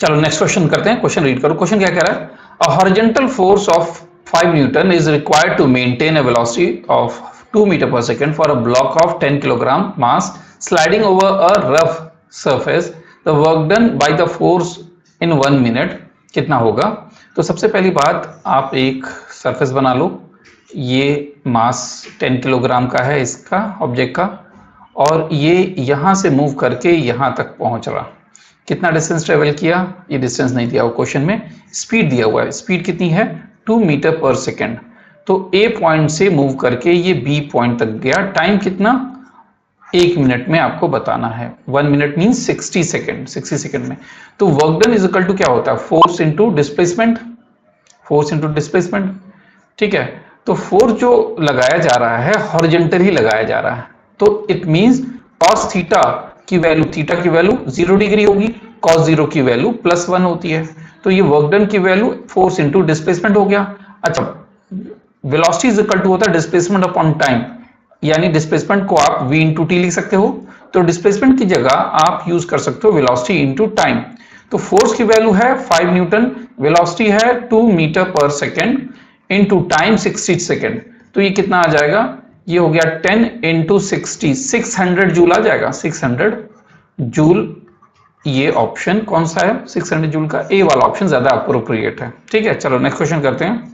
चलो next question करते हैं, क्वेश्चन रीड करो। क्वेश्चन क्या कह रहा है? A horizontal force of 5 newton is required to maintain a velocity of 2 metre per second for a block of 10 kilogram mass sliding over a rough surface. The work done by the force in 1 minute कितना होगा? तो सबसे पहली बात, आप एक surface बना लो। ये मास 10 किलोग्राम का है इसका ऑब्जेक्ट का, और ये यहां से मूव करके यहां तक पहुंच रहा। कितना डिस्टेंस ट्रेवल किया? ये डिस्टेंस नहीं दिया हुआ क्वेश्चन में, स्पीड दिया हुआ है। स्पीड कितनी है? 2 मीटर पर सेकेंड। तो ए पॉइंट से मूव करके ये बी पॉइंट तक गया। टाइम कितना? 1 मिनट में आपको बताना है। 1 मिनट मीन 60 सेकेंड, 60 सेकेंड में। तो work done is equal to क्या होता है? Force into displacement, force into displacement. ठीक है, तो फोर्स जो लगाया जा रहा है हॉरिजॉन्टल ही लगाया जा रहा है, तो इट मींस cos थीटा की वैल्यू, थीटा की वैल्यू 0 डिग्री होगी, cos 0 की वैल्यू +1 होती है। तो ये वर्क डन की वैल्यू फोर्स इंटू डिस्प्लेसमेंट हो गया। अच्छा, वेलोसिटी इज इक्वल टू होता है डिस्प्लेसमेंट अपॉन टाइम, यानी डिस्प्लेसमेंट को आप v इंटू टी लिख सकते हो। तो डिस्प्लेसमेंट की जगह आप यूज कर सकते हो वेलोसिटी इंटू टाइम। तो फोर्स की वैल्यू है 5 न्यूटन, वेलोसिटी है 2 मीटर पर सेकेंड, इंटू टाइम 60 सेकेंड। तो ये कितना आ जाएगा? ये हो गया 10 इंटू 60, 600 जूल आ जाएगा, 600 जूल। ये ऑप्शन कौन सा है 600 जूल का? ए वाला ऑप्शन ज्यादा अप्रोप्रिएट है। ठीक है, चलो नेक्स्ट क्वेश्चन करते हैं।